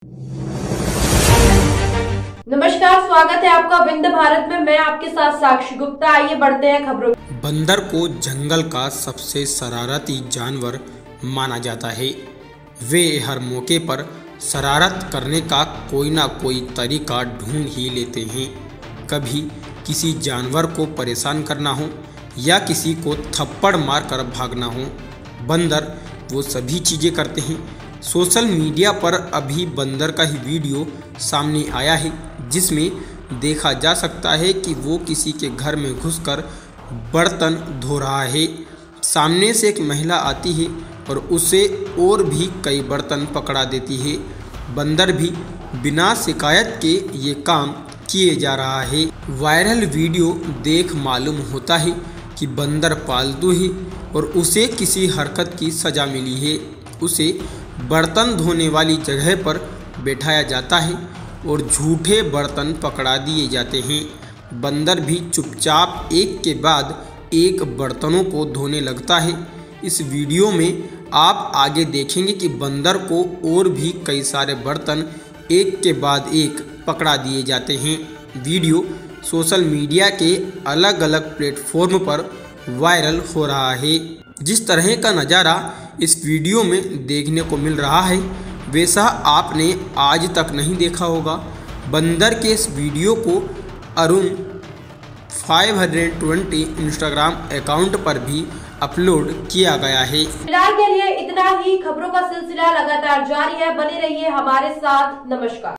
नमस्कार, स्वागत है आपका विंध्य भारत में। मैं आपके साथ साक्षी गुप्ता। आइए बढ़ते हैं खबरों। बंदर को जंगल का सबसे शरारती जानवर माना जाता है। वे हर मौके पर शरारत करने का कोई ना कोई तरीका ढूंढ ही लेते हैं। कभी किसी जानवर को परेशान करना हो या किसी को थप्पड़ मारकर भागना हो, बंदर वो सभी चीज़ें करते हैं। सोशल मीडिया पर अभी बंदर का ही वीडियो सामने आया है, जिसमें देखा जा सकता है कि वो किसी के घर में घुसकर बर्तन धो रहा है। सामने से एक महिला आती है और उसे और भी कई बर्तन पकड़ा देती है। बंदर भी बिना शिकायत के ये काम किए जा रहा है। वायरल वीडियो देख मालूम होता है कि बंदर पालतू है और उसे किसी हरकत की सज़ा मिली है। उसे बर्तन धोने वाली जगह पर बैठाया जाता है और झूठे बर्तन पकड़ा दिए जाते हैं। बंदर भी चुपचाप एक के बाद एक बर्तनों को धोने लगता है। इस वीडियो में आप आगे देखेंगे कि बंदर को और भी कई सारे बर्तन एक के बाद एक पकड़ा दिए जाते हैं। वीडियो सोशल मीडिया के अलग अलग प्लेटफॉर्म पर वायरल हो रहा है। जिस तरह का नज़ारा इस वीडियो में देखने को मिल रहा है, वैसा आपने आज तक नहीं देखा होगा। बंदर के इस वीडियो को अरुण 520 इंस्टाग्राम अकाउंट पर भी अपलोड किया गया है। फिलहाल के लिए इतना ही। खबरों का सिलसिला लगातार जारी है, बने रहिए हमारे साथ। नमस्कार।